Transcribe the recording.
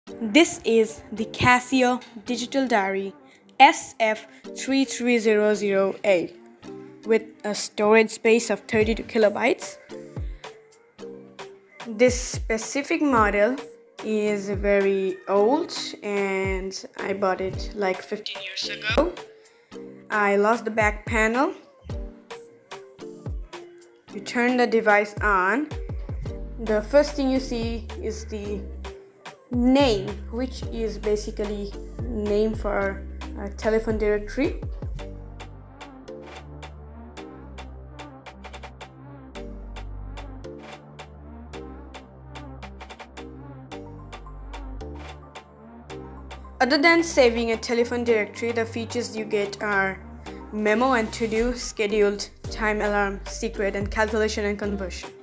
This is the Casio Digital Diary SF33008 with a storage space of 32 kilobytes. This specific model is very old and I bought it like 15 years ago. I lost the back panel. You turn the device on. The first thing you see is the name, which is basically name for a telephone directory. Other than saving a telephone directory, the features you get are memo and to-do, scheduled, time alarm, secret, and calculation and conversion.